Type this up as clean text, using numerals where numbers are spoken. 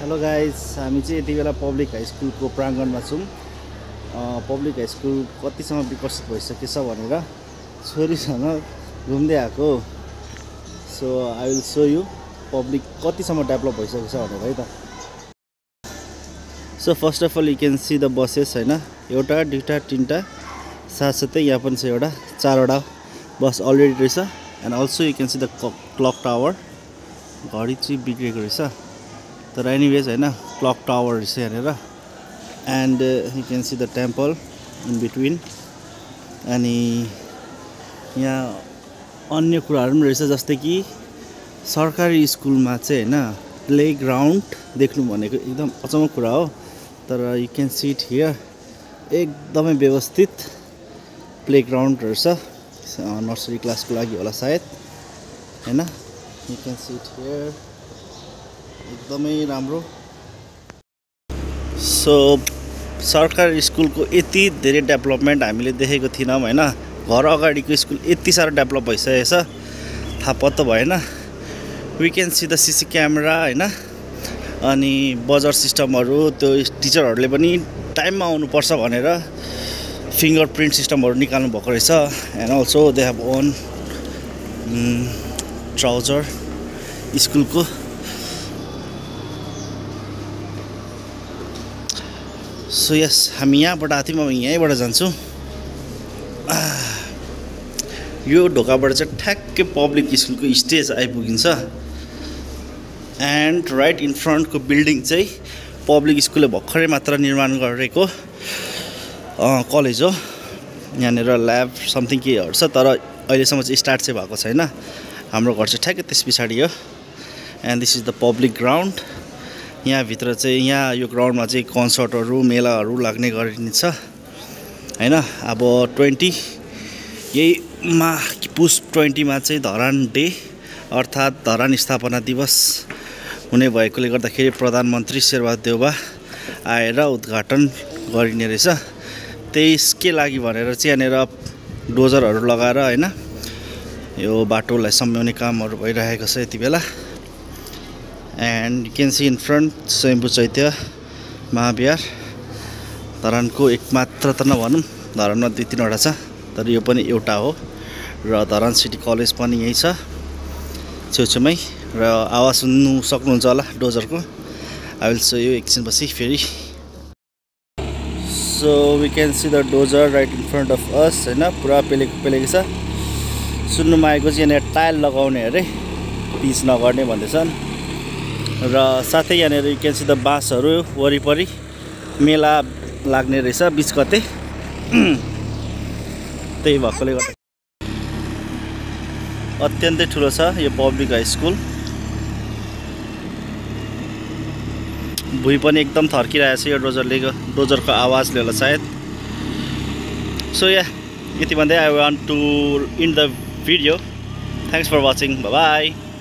Hello guys, हामी चाहिँ यति बेला पब्लिक हाई स्कुलको प्राङ्गणमा छौँ। पब्लिक हाई स्कुल कतिसम्म विकसित भइसकेछ भनेर छोरीसँग घुम्दै आएको। So I will show you public कतिसम्म डेभलप भइसकेछ भनेर है त। So first of all you can see the buses होइन, एउटा दुईवटा तिनवटा साथसाथै यहाँ पनि छ एउटा चारवटा बस अलरेडी रहेछ। And also you can see the clock tower. घडी चाहिँ बिग्रेको रहेछ तर एनिवेज होइन, क्लक टावर रहेछ यहाँनिर। And you can see the temple in between. अनि यहाँ अन्य कुराहरू पनि रहेछ, जस्तै कि सरकारी स्कुलमा चाहिँ होइन प्ले ग्राउन्ड देख्नु भनेको एकदम अचम्मको कुरा हो। तर you can see it here, एकदमै व्यवस्थित प्ले ग्राउन्ड रहेछ। नर्सरी क्लासको लागि होला सायद होइन। You can see it here, एकदमै राम्रो। सो सरकारी स्कुलको यति धेरै डेभलपमेन्ट हामीले देखेको थिएनौँ होइन। घर अगाडिको स्कुल यति साह्रो डेभलप भइसकेको छ, थाहा पत्तो भएन। We can see the CC camera होइन, अनि बजर सिस्टमहरू। त्यो टिचरहरूले पनि टाइममा आउनुपर्छ भनेर फिङ्गर प्रिन्ट सिस्टमहरू निकाल्नु भएको रहेछ। And also they have own trouser स्कुलको। सो यस, हामी यहाँबाट आएको थियौँ, अब यहीँबाट जान्छौँ। यो ढोकाबाट चाहिँ ठ्याक्कै पब्लिक स्कुलको स्टेज आइपुगिन्छ। एन्ड राइट इन फ्रन्टको बिल्डिङ चाहिँ पब्लिक स्कुलले भर्खरै मात्र निर्माण गरेको कलेज हो। यहाँनिर ल्याब समथिङ केहरू छ, तर अहिलेसम्म चाहिँ स्टार्ट चाहिँ भएको छैन। हाम्रो घर चाहिँ ठ्याक्कै त्यस पछाडि हो। And this is the public ground. यहाँभित्र चाहिँ यहाँ यो ग्राउन्डमा चाहिँ कन्सर्टहरू मेलाहरू लाग्ने गरिन्छ होइन। अब 20 यहीमा पुस 20मा चाहिँ धरान डे अर्थात् धरान स्थापना दिवस हुने भएकोले गर्दाखेरि प्रधानमन्त्री शेरबहादुर देउवा आएर उद्घाटन गरिने रहेछ। त्यसकै लागि भनेर चाहिँ यहाँनिर डोजरहरू लगाएर होइन यो बाटोलाई सम्झाउने कामहरू भइरहेको छ यति बेला। And you can see in front Swayambhu Chaitya Mahavihar. धरानको एकमात्र त नभनौँ, धरानमा 2-3वटा छ, तर यो पनि एउटा हो। र धरान सिटी कलेज पनि यहीँ छ छेउछेउमै। र आवाज सुन्नु सक्नुहुन्छ होला डोजरको। आई विल सो यु एकछिनपछि फेरि। So we can see the dozer right in front of us होइन, पुरा पेलेको छ। सुन्नुमा आएको चाहिँ यहाँनिर टायल लगाउने अरे, पिच नगर्ने भन्दैछन्। र साथै यहाँनिर यु क्यान सी द बाँसहरू वरिपरि मेला लाग्ने रहेछ बिच कतै। त्यही भएकोले गर्दा अत्यन्तै ठुलो छ यो पब्लिक हाई स्कुल। भुइँ पनि एकदम थर्किरहेछ यो डोजरको आवाजले होला सायद। सो या यति भन्दै I want to end the video. Thanks for watching, bye by.